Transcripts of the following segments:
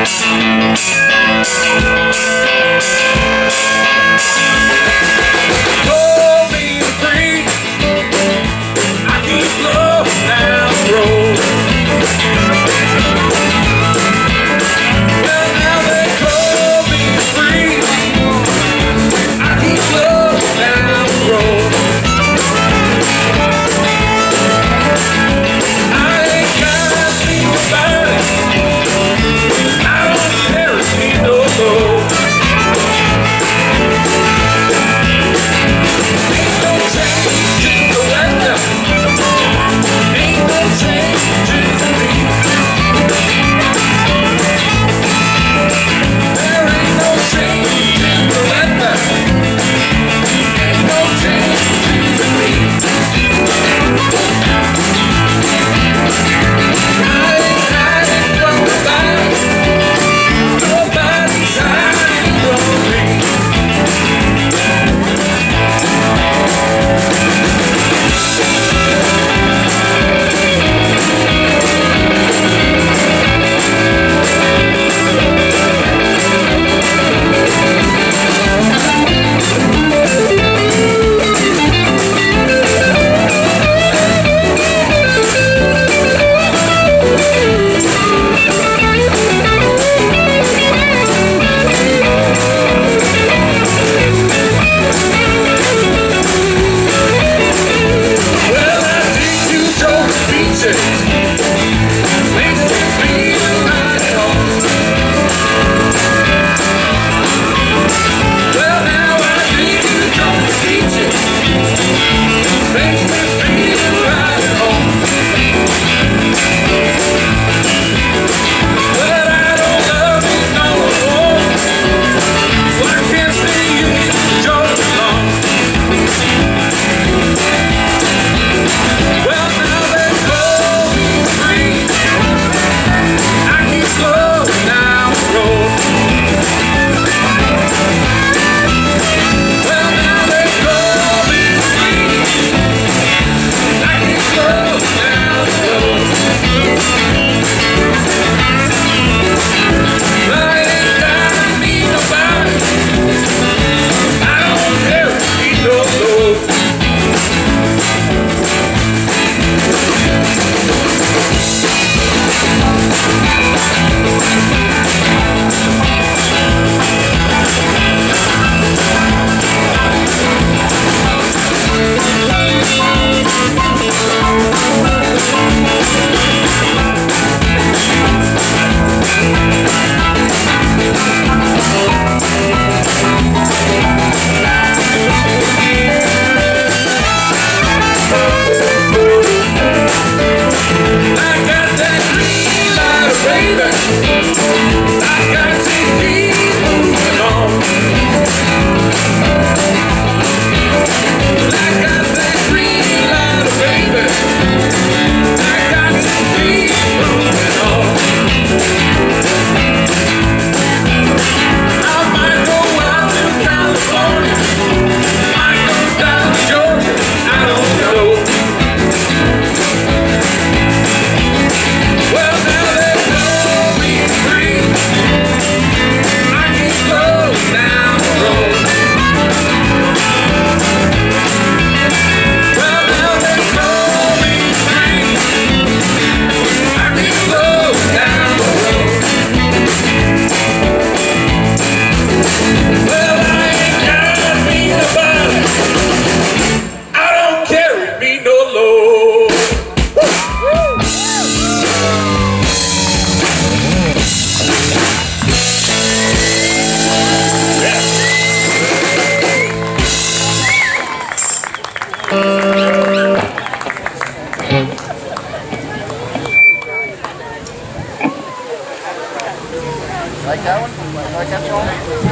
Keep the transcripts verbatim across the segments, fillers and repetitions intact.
Like that one? Like that song?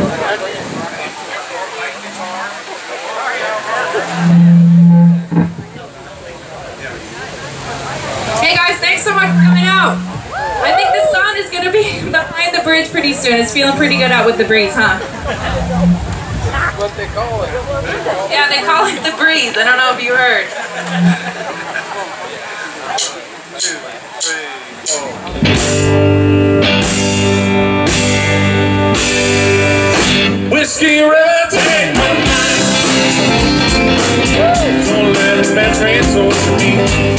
Hey guys, thanks so much for coming out. I think the sun is going to be behind the bridge pretty soon. It's feeling pretty good out with the breeze, huh? That's what they call it. Yeah, they call it the breeze. I don't know if you heard. Two, three, four. that train so sweet.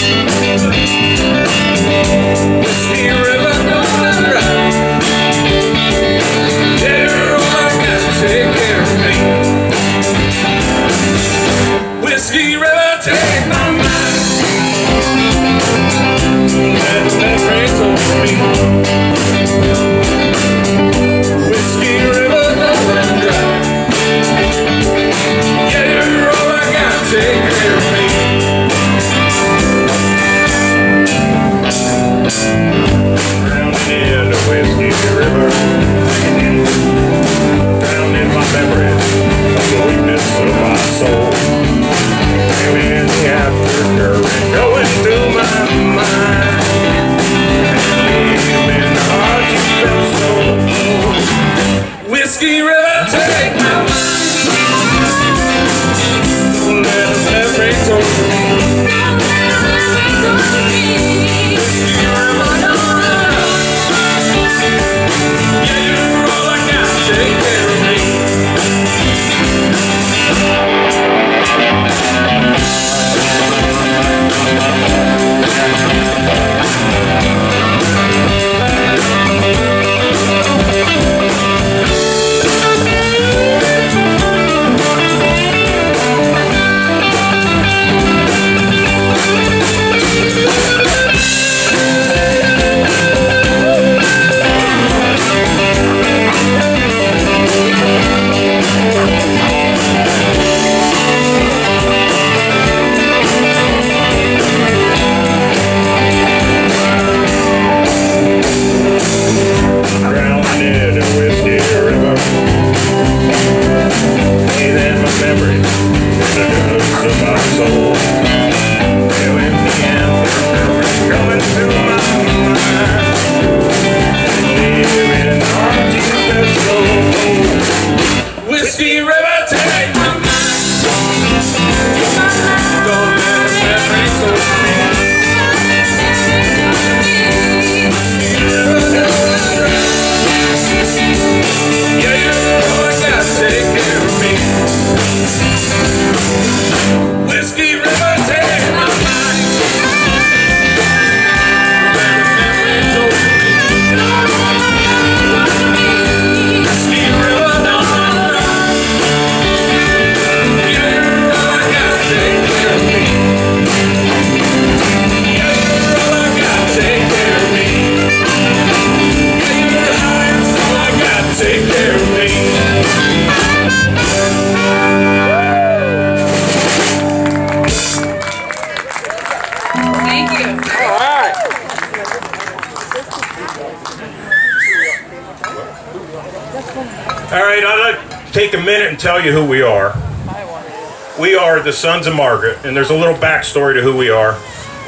Whiskey River gonna ride. Yeah, you're all I got to take care of me. Whiskey River, take my mind. Let that train so sweet. Whiskey River gonna ride. Yeah, you're all I got to take care of me. Drowning in the Whiskey River, drowning in my memories of the weakness of my soul. Feeling the aftercurrent going through my mind, and leaving the heart you felt so cold. Whiskey River, take my mind. Don't let them let rain over me. Take a minute and tell you who we are. We are the Sons of Margaret, and there's a little backstory to who we are.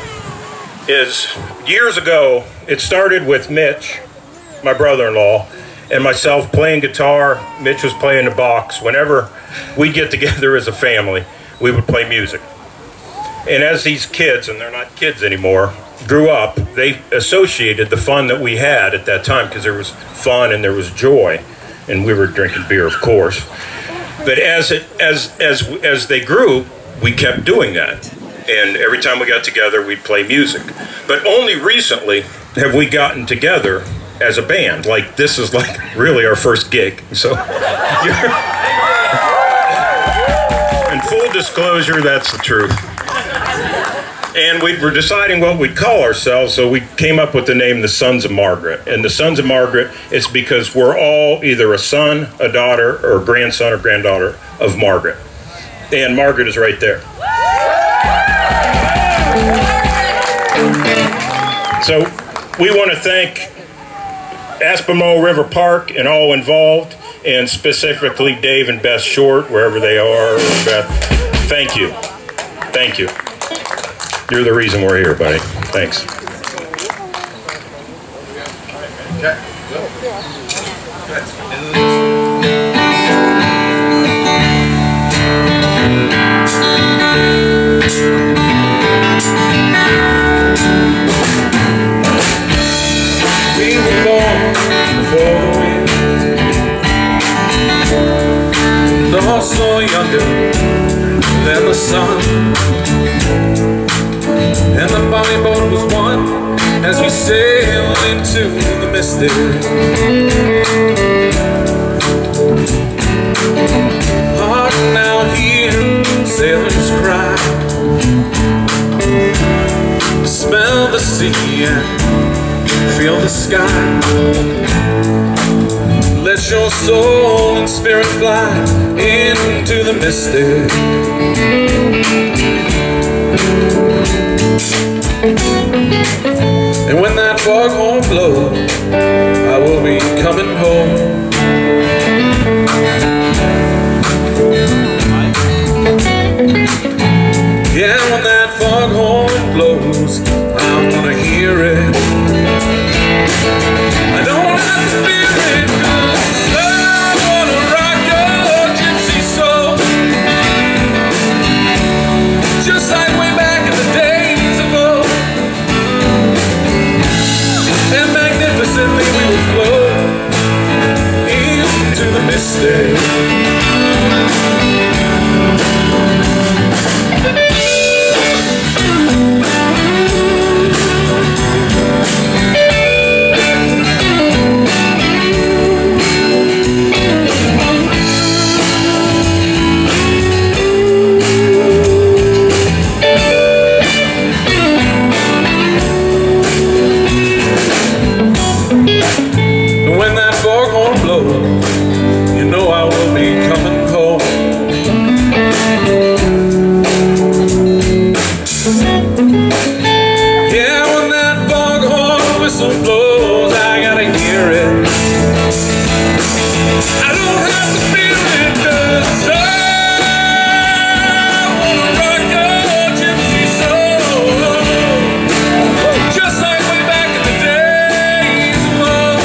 Is years ago, it started with Mitch, my brother-in-law, and myself playing guitar. Mitch was playing the box. Whenever we'd get together as a family, we would play music. And as these kids, and they're not kids anymore, grew up, they associated the fun that we had at that time, because there was fun and there was joy. And we were drinking beer, of course. But as it as as as they grew, we kept doing that. And every time we got together, we'd play music. But only recently have we gotten together as a band. Like, this is like really our first gig. So, in full disclosure, that's the truth. And we were deciding what we'd call ourselves, so we came up with the name the Sons of Margaret. And the Sons of Margaret is because we're all either a son, a daughter, or a grandson or granddaughter of Margaret. And Margaret is right there. So we want to thank Aspinwall River Park and all involved, and specifically Dave and Beth Short, wherever they are. Beth, thank you. Thank you. You're the reason we're here, buddy. Thanks. We were born before the wind, nor so younger than the sun. misty. Harden out here, sailors cry. Smell the sea and feel the sky. Let your soul and spirit fly into the mystic. And when that foghorn blows, I will be coming home. Yeah, when that foghorn blows, I wanna hear it. I don't have to feel it, 'cause I wanna rock your gypsy soul, just like way back in the days ago. And magnificently we will float into the mystic. You know I will be coming home. Yeah, when that foghorn whistle blows, I gotta hear it. I don't have to feel it, 'cause I wanna rock your gypsy soul, just like way back in the days of old.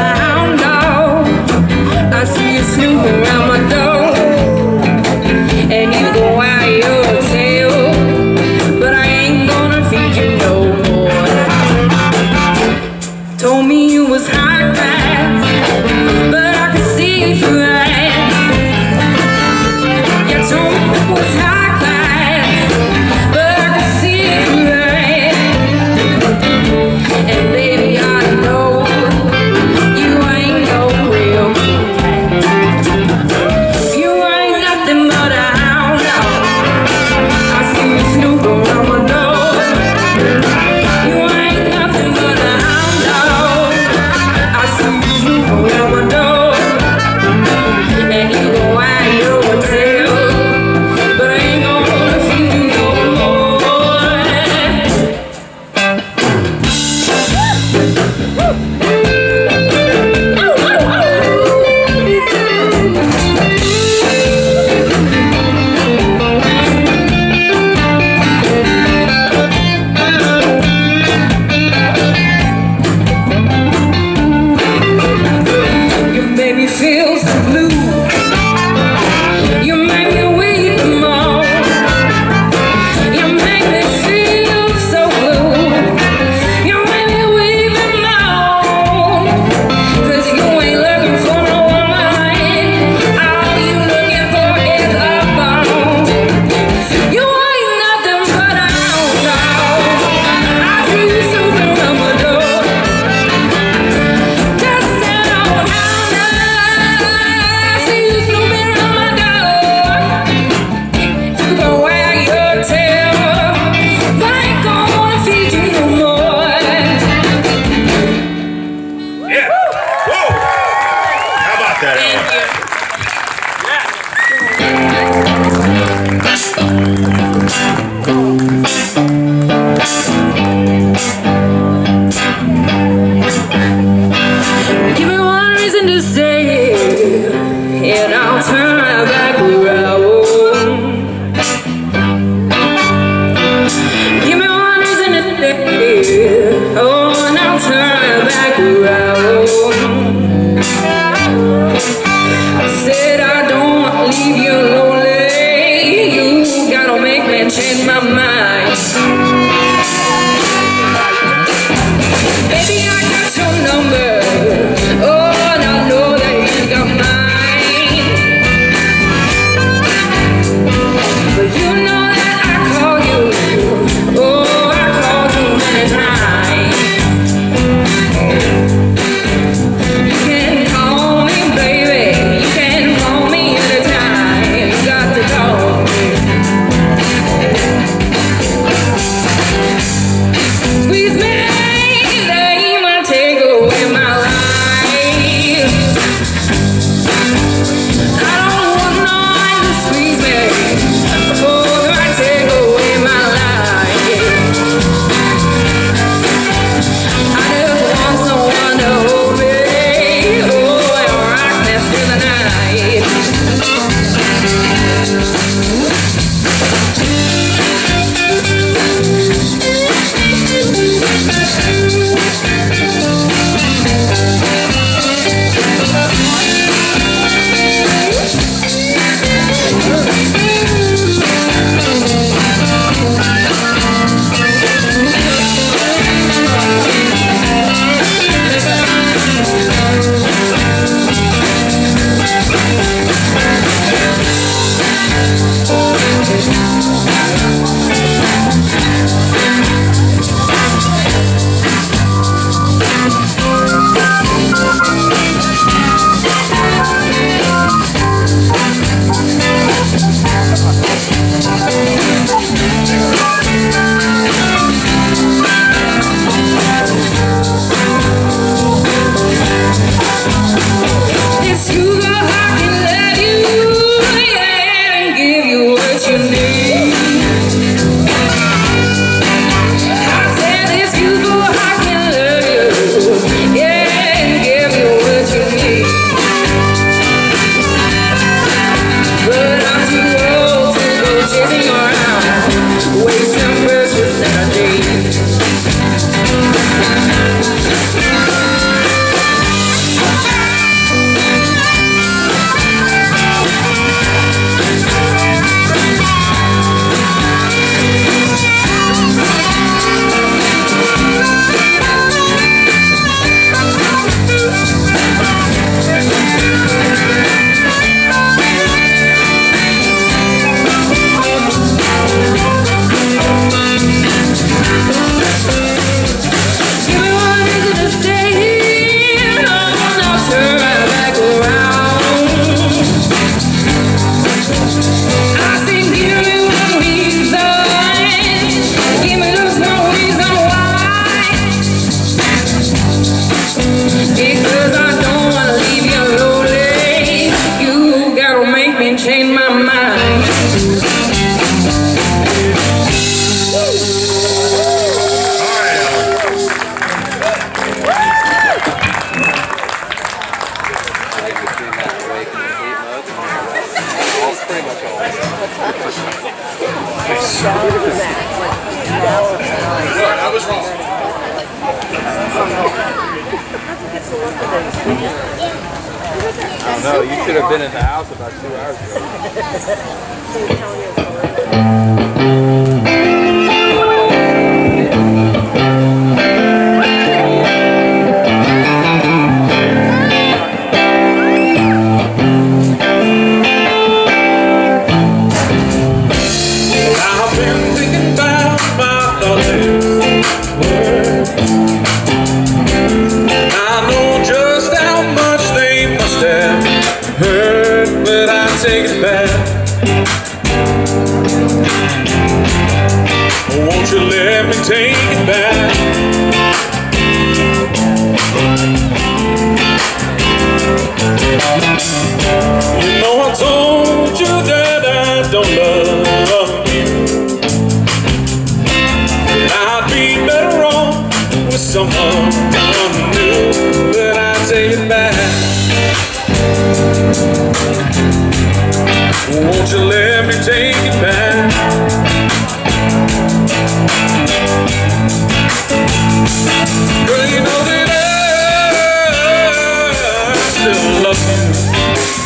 Around my door, change my mind. Baby, I got your number. Oh, and I know that you got mine. But you know that I call you. Oh, I call you many times. You can call me, baby. You can call me anytime. You got to call me. Squeeze me. I was wrong. I don't know, you should have been in the house about two hours take it back. Won't you let me take it back? You know I told you that I don't love you, I'd be better off with someone new, but I take it back. Won't you let me take it back? Girl, you know that I still love you.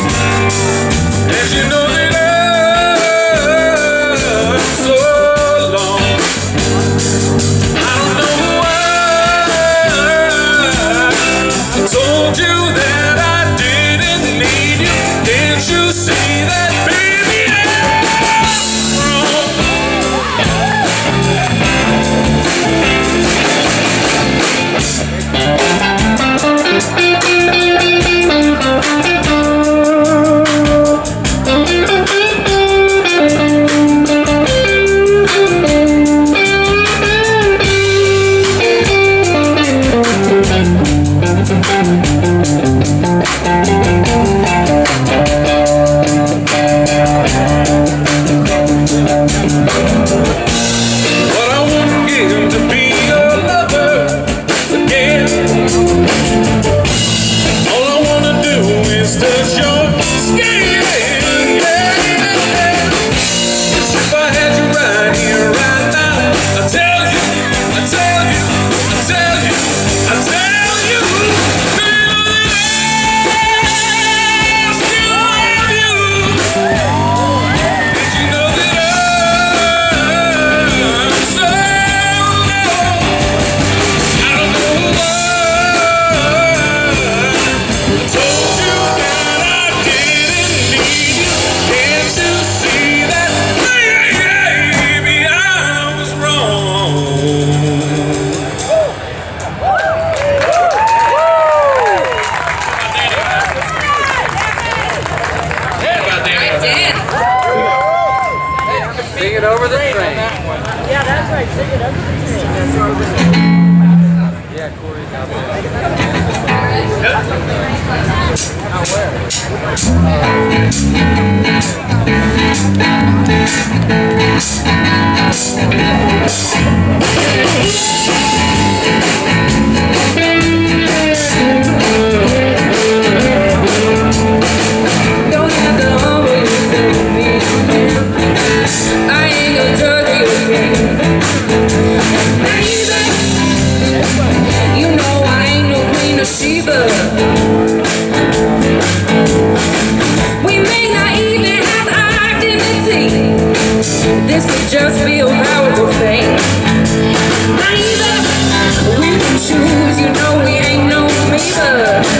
for the train. Yeah, that's right. Take it up to the train. Yeah, Corey's out there. Out where? Don't have to always say me. I ain't gonna judge you again. Baby, you know I ain't no Queen of Sheba. We may not even have identity. This could just be a powerful thing. Baby, we can choose. You know we ain't no amoeba.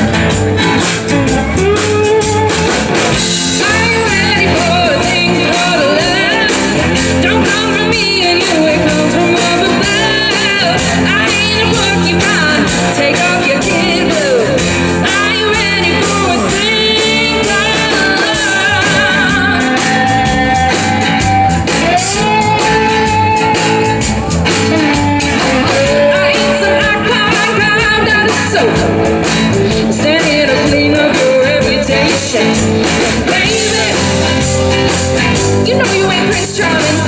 You know you ain't Prince Charming.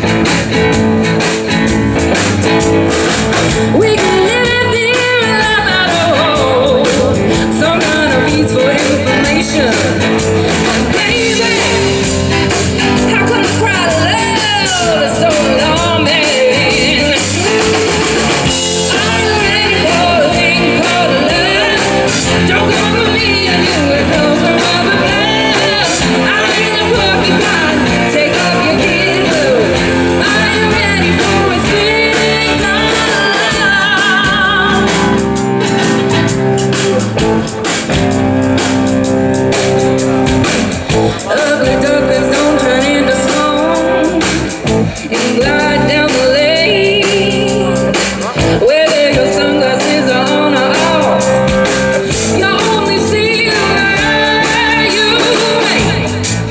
We can live in love, some kind of peaceful information. Baby, how come the crowd of love is so alarming? Are you ready for a thing called love? Don't come for me and you will come from up above. I ain't a porcupine. Take off your kid glue. Are you ready for a thing called love? Ugly ducklings don't turn into song and glide down the lane. Whether your sunglasses are on or off, you only see where you make.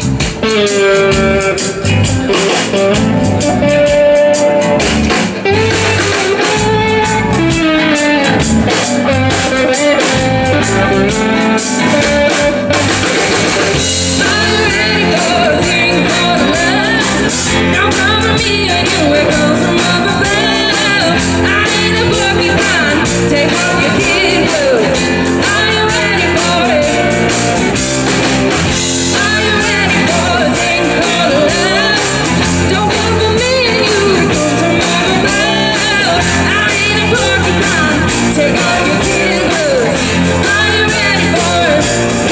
Are you ready for a thing called love? Don't come for me and you will come from up above. I ain't a porcupine. Take off your kid glue. Are you ready for it? Are you ready for a thing called love? Don't come for me and you will come from up above. I ain't a porcupine. Take off your kid glue. Are you ready for it?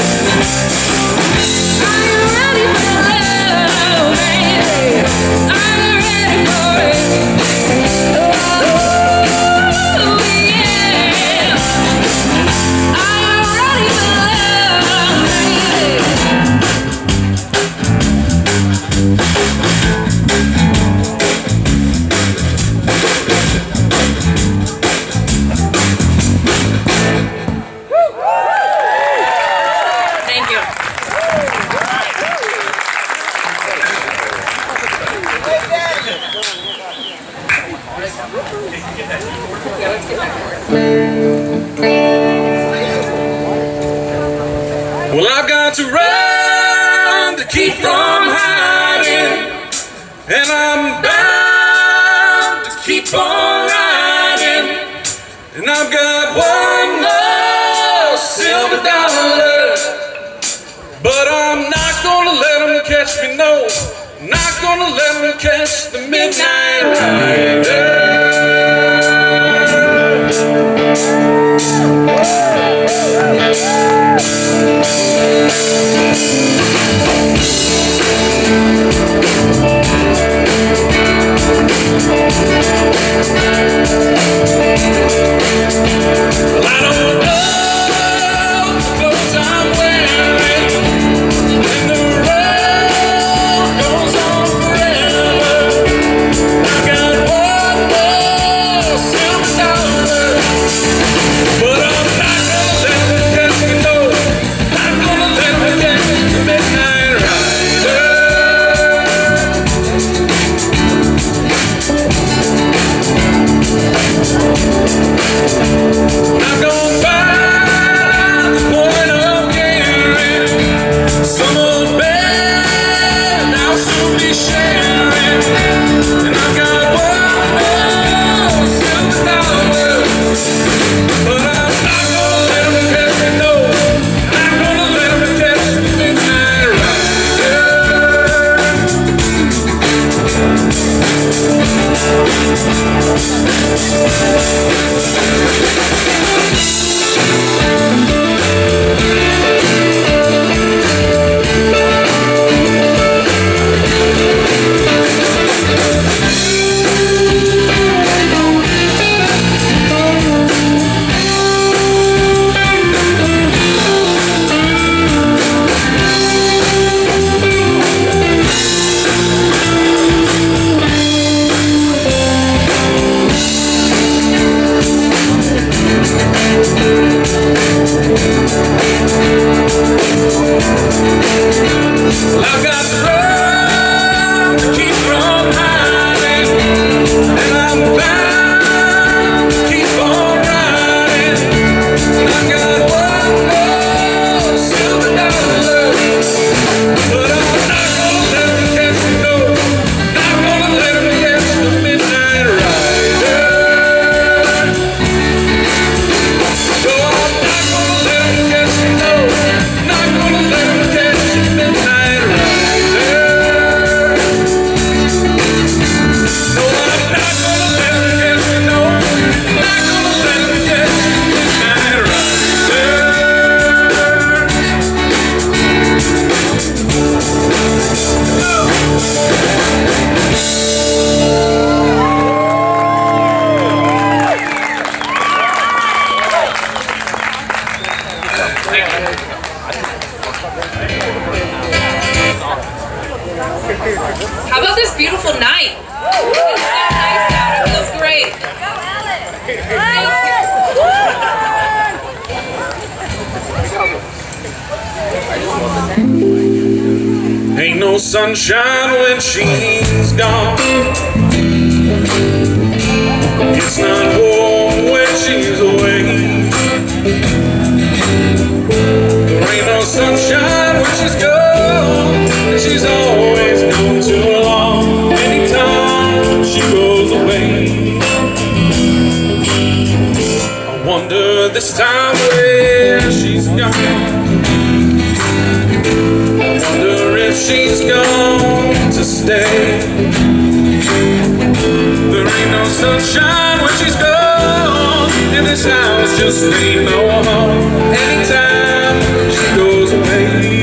Are you ready for love, baby? Are you ready for it? Oh, yeah. Are you ready for love, baby? Thank you. Well, I've got to run to keep from hiding, and I'm bound to keep on riding, and I've got one more silver dollar, but I'm not gonna let them catch me, no, not gonna let them catch the midnight rider. Well, I don't know the clothes I'm wearing, and the road goes on forever. I got one more silver dollar, but I'm not gonna let them catch me, no, not gonna let them catch the midnight rider. How about this beautiful night? It's so nice out. It feels great. Ain't no sunshine when she's gone. It's not warm when she's away. There ain't no sunshine when she's gone, and she's always gone too long. Anytime she goes away, I wonder this time where she's gone. I wonder if she's gone to stay. There ain't no sunshine when she's gone, and this house just ain't no home. Anytime she goes away.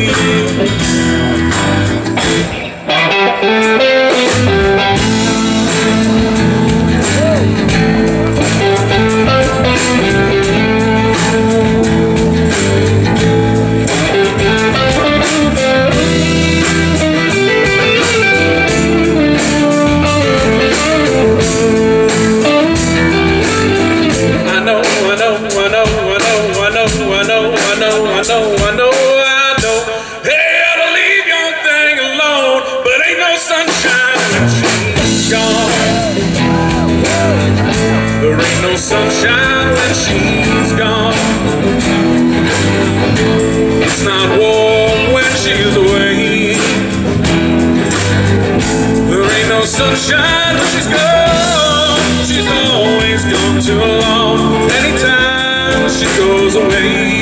Sunshine when she's gone. It's not warm when she's away. There ain't no sunshine when she's gone. She's always gone too long. Anytime she goes away.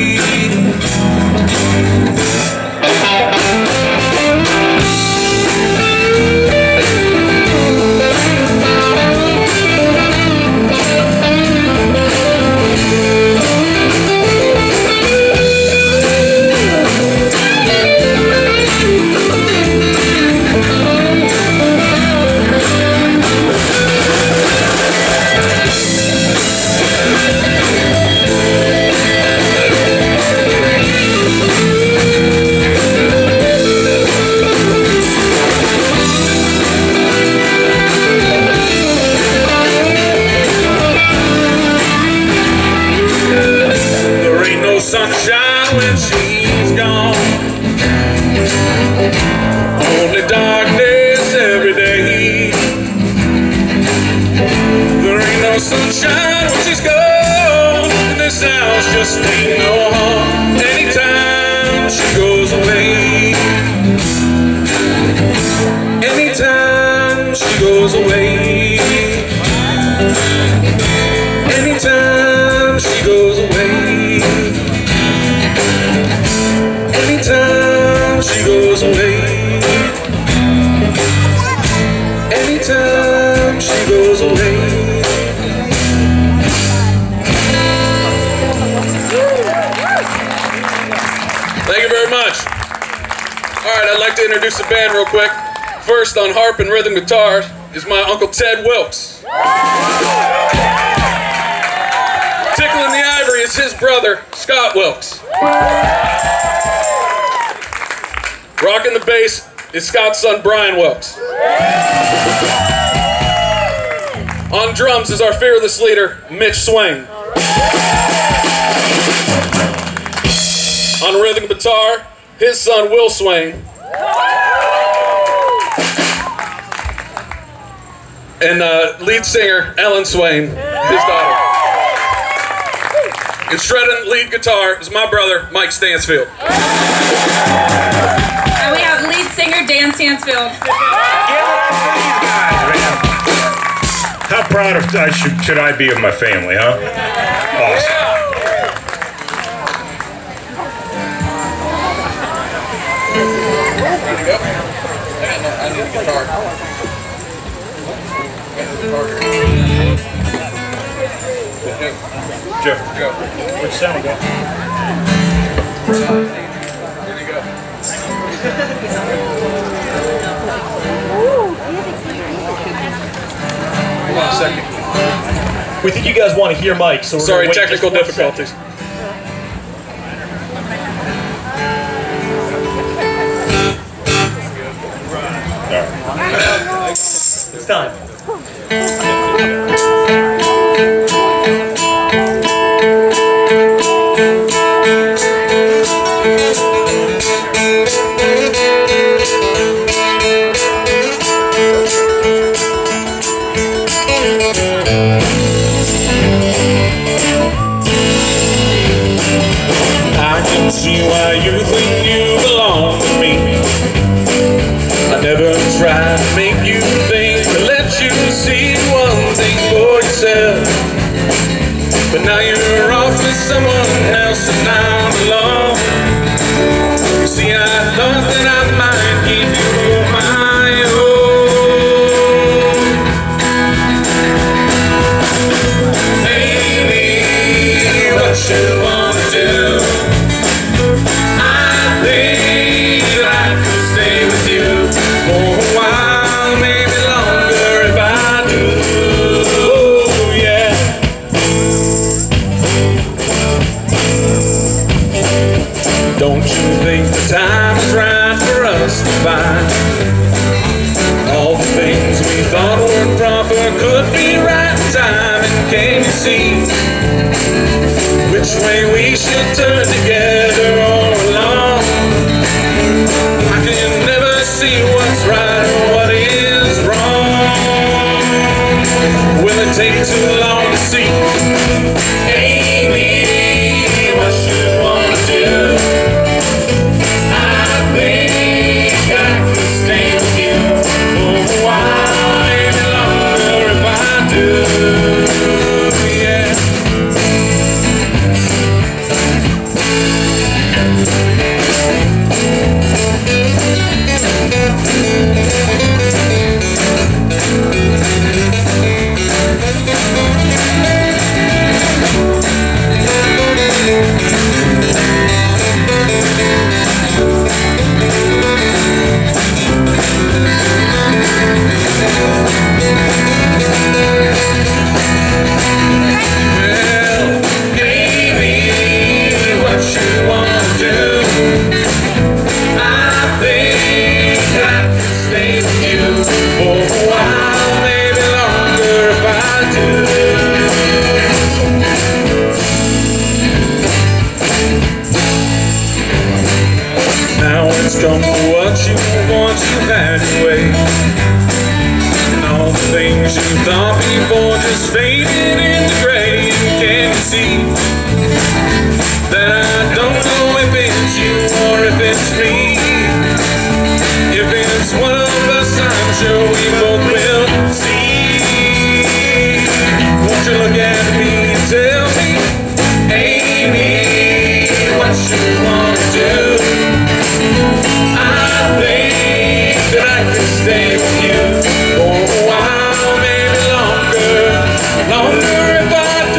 Sunshine when she's gone. Only darkness every day. There ain't no sunshine when she's gone, and this house just ain't no home. Anytime she goes away. Anytime she goes away. Anytime she goes away. Anytime she goes away. Anytime she goes away. like to introduce the band real quick. First on harp and rhythm guitar is my Uncle Ted Wilkes. Tickling the ivory is his brother, Scott Wilkes. Rocking the bass is Scott's son, Brian Wilkes. On drums is our fearless leader, Mitch Swain. On rhythm guitar, his son, Will Swain. And uh, lead singer, Ellen Swain, his daughter. And shredding lead guitar is my brother, Mike Stansfield. And we have lead singer, Dan Stansfield. How proud of I should, should I be of my family, huh? Awesome. Joe, which sound we got? There you go. Hold on a second. We think you guys want to hear Mike, so we're Sorry, gonna wait technical just one difficulties. second. It's time. See why you think you belong to me. I never tried to make you think, to let you see one thing for yourself. But now you're off with someone else and I'm alone. You see, I thought that I might keep you for my own. Baby, what you wanna do? Don't you think the time is right for us to find all the things we thought were proper could be right in time? And can you see which way we should turn together all along? I can never see what's right or what is wrong. Will it take too long to see? Amy, what you wanna do? Come for what you want, you had your way. And all the things you thought before just faded into gray. And can you see that I don't know if it's you or if it's me? If it's one of us, I'm sure we both will see. Won't you look at me and tell me, Amy, what you wanna do? I think that I can stay with you for a while, maybe longer, longer if I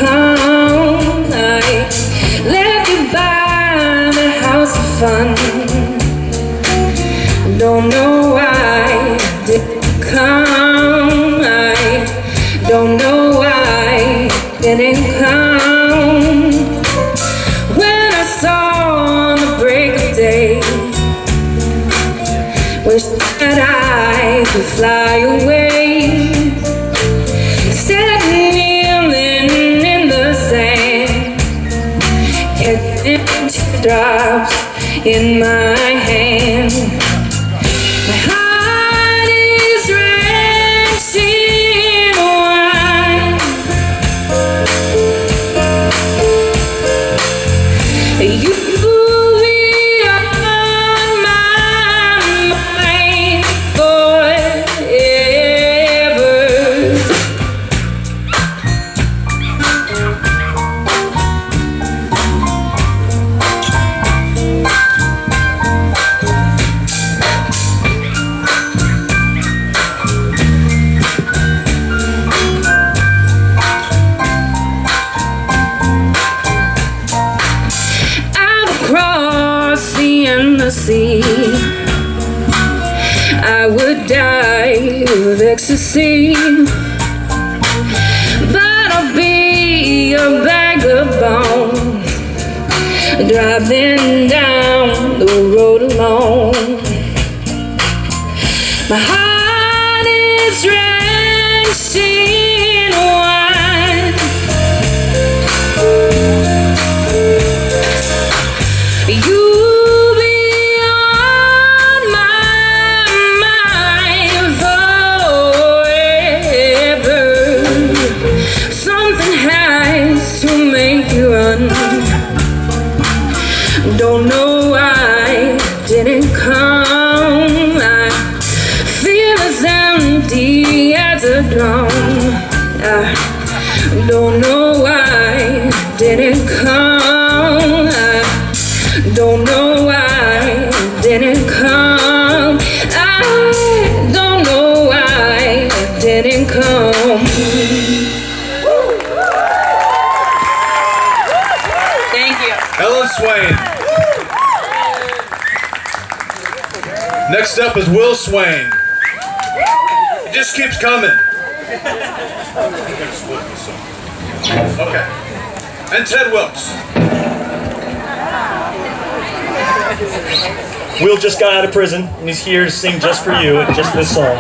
come. I left you by the house of fun. Don't know why I didn't come. I don't know why I didn't come. When I saw on the break of day, wish that I could fly away. Instead of kneeling in the sand, catching teardrops in my hand. My heart is drenched in wine. You be on my mind forever. The sea, I would die of ecstasy, but I'll be a bag of bones, driving down the road alone. My heart is drenched in wine. You don't know why I didn't come. I feel as empty as a drum. I don't know why I didn't come. I don't know why I didn't come. I don't know why I didn't come. Swain. Next up is Will Swain. It just keeps coming. Okay. And Ted Wilkes. Will just got out of prison and he's here to sing just for you and just this song.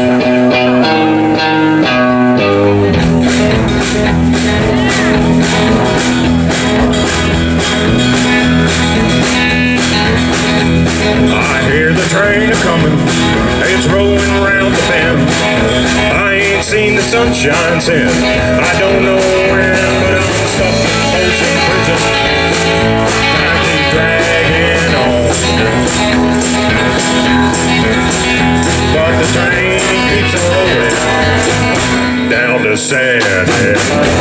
I hear the train a-comin', it's rolling around the bend. I ain't seen the sunshine since I don't know when, but I'm stuck in Folsom Prison. I keep dragging on, but the train keeps rolling down to Sadhead.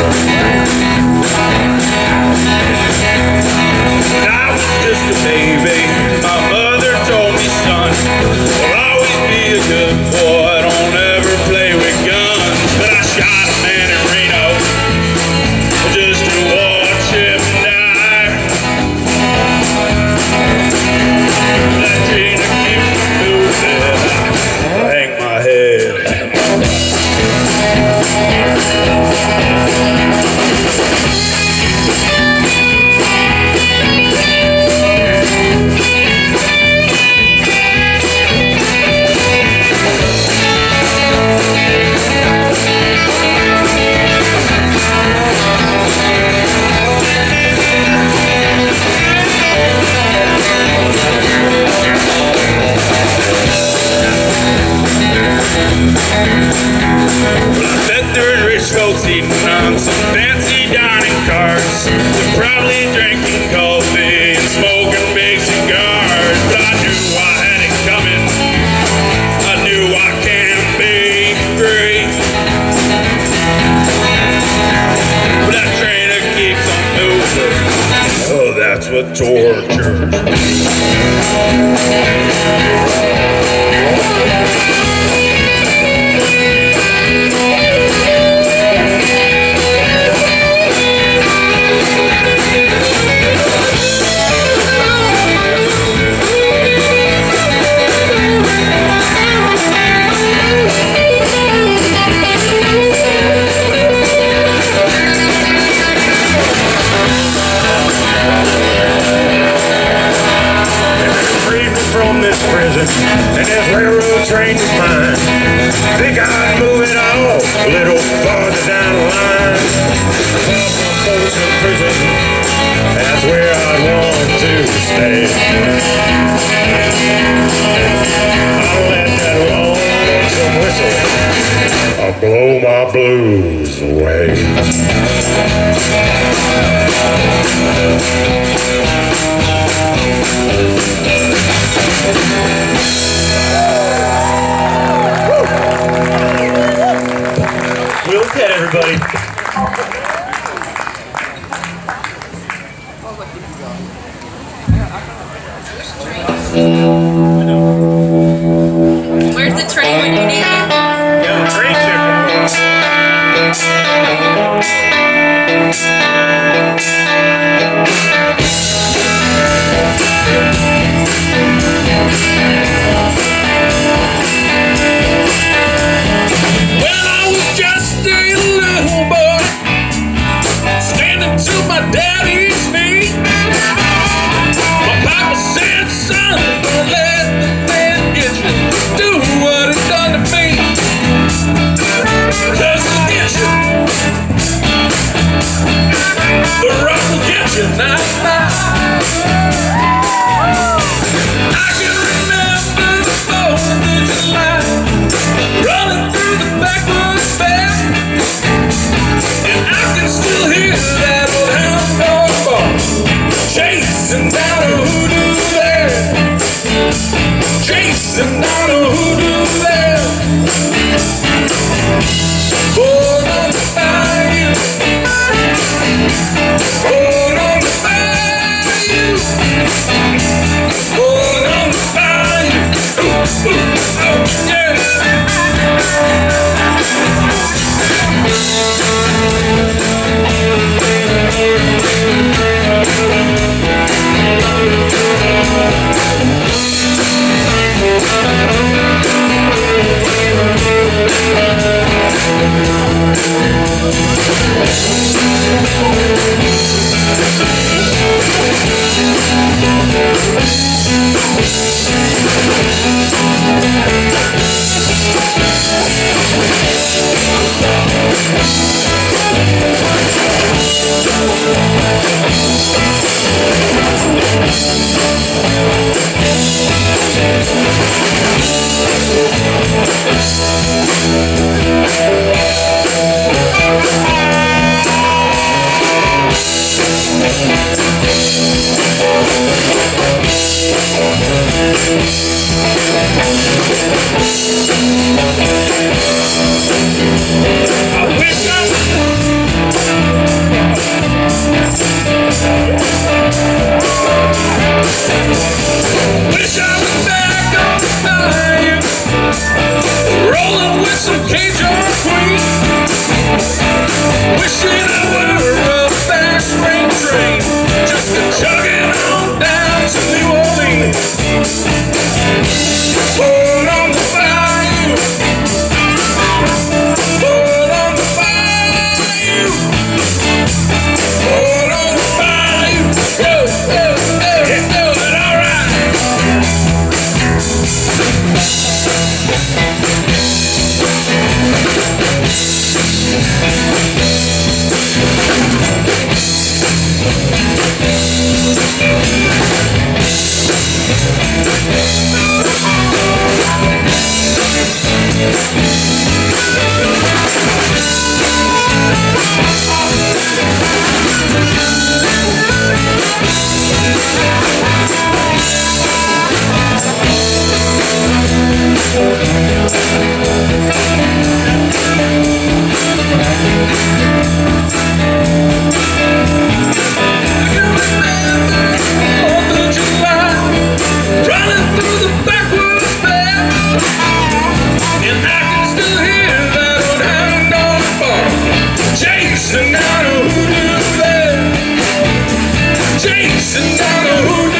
I was just a baby. My mother told me, son, will always be a good boy, don't ever play with guns. But I shot a man in Reno just to watch him die. That train that keeps moving, I hang my head. On some fancy dining cars, they're probably drinking coffee and smoking big cigars. But I knew I had it coming, I knew I can't be free. But that train that keeps on moving, oh, that's what tortures me. away. I'll let that lonesome whistle I'll blow my blues away. Will Ted, everybody. Where's the train when you need it? Yeah, the train When I was just a little boy, standing to my daddy's knee, my papa said, son, don't let the man get you, do what it done to me, 'cause it'll get you, the rock will get you, now, now. I can remember the fourth of July, running through the backwoods fair, and I can still hear that old hound dog bark, chasing down a hoodoo there, chasing down a hoodoo there. Born on the bayou, born on the bayou, born on the bayou. Ooh, ooh, oh, yeah. I wish I Wish I was back on the bayou, rolling with some Cajun queen. Wishing I were a fast freight train, just a chugging on down to New Orleans. Born on the bayou, born on the bayou, born on the bayou. Yo, yo, yo, yo, and all right. Chasing down a hoodoo there, chasing down a hoodoo.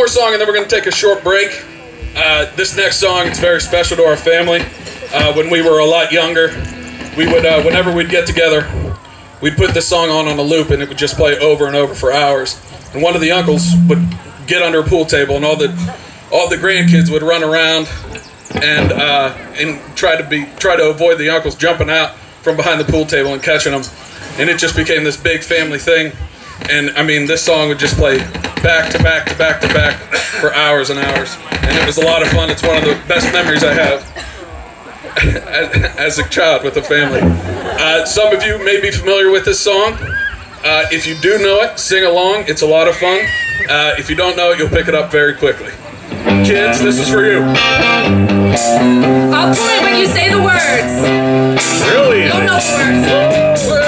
song and then we're going to take a short break. Uh, this next song is very special to our family. Uh, when we were a lot younger, we would, uh, whenever we'd get together, we'd put this song on on a loop and it would just play over and over for hours. And one of the uncles would get under a pool table and all the all the grandkids would run around and uh, and try to be try to avoid the uncles jumping out from behind the pool table and catching them. And it just became this big family thing. And I mean, this song would just play back to back to back to back for hours and hours. And it was a lot of fun. It's one of the best memories I have as a child with a family. Uh, some of you may be familiar with this song. Uh, if you do know it, sing along. It's a lot of fun. Uh, if you don't know it, you'll pick it up very quickly. Kids, this is for you. I'll point when you say the words. Really? Don't know the words. Well,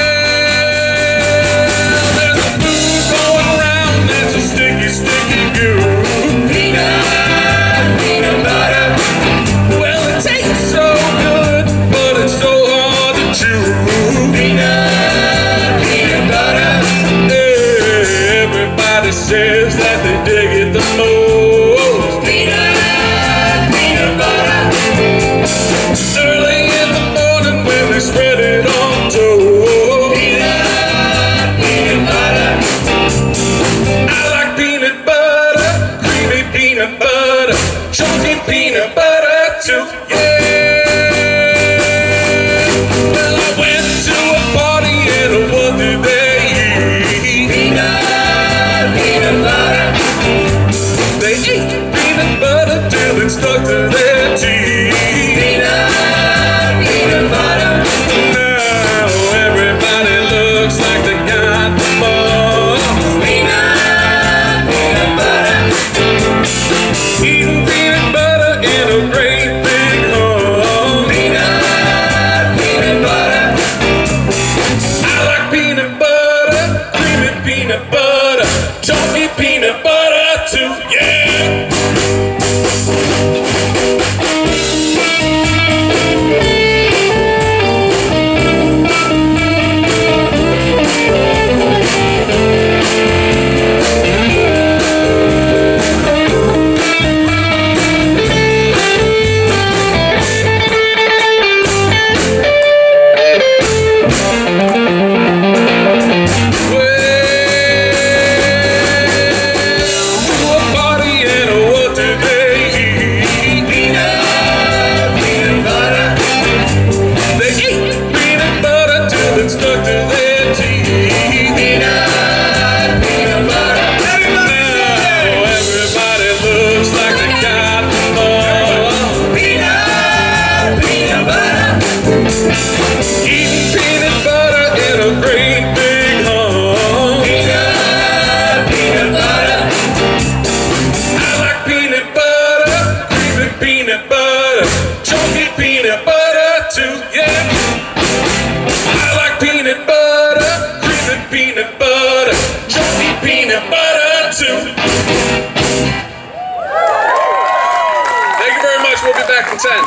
there's a boo going around that's a sticky, sticky goo. Peanut, peanut butter. Well, it tastes so good, but it's so hard to chew. Peanut, peanut butter. Everybody says that they dig it the most. Peanut, peanut butter. Early in the morning when they spread it on toast. Peanut, peanut butter. I like peanut butter, creamy peanut butter, chunky peanut butter too. Yeah. Well, I went to a party and what did they eat? Peanut, peanut butter. They ate peanut butter till it stuck to their teeth. Peanut, peanut butter. Now everybody looks like they got the ball. Peanut, peanut butter. Eating peanut butter in a great big hole. Peanut, peanut butter. I like peanut butter, creamy peanut butter, chunky peanut butter too, yeah. ten.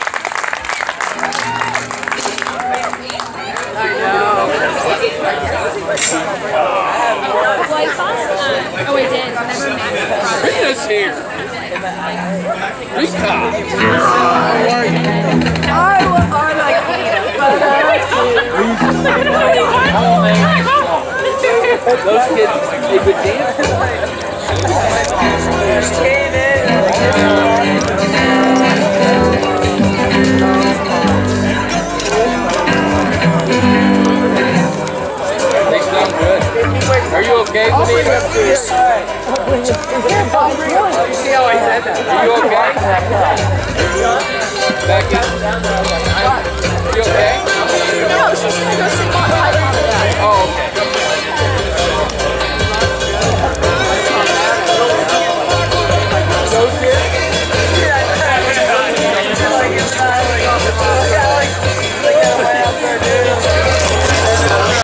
Oh, we did. Rita's here. Rita. How are you? I like peanut butter. Those kids, they could dance. They sound good. Are you okay, Benita? See how I said that? Are you okay?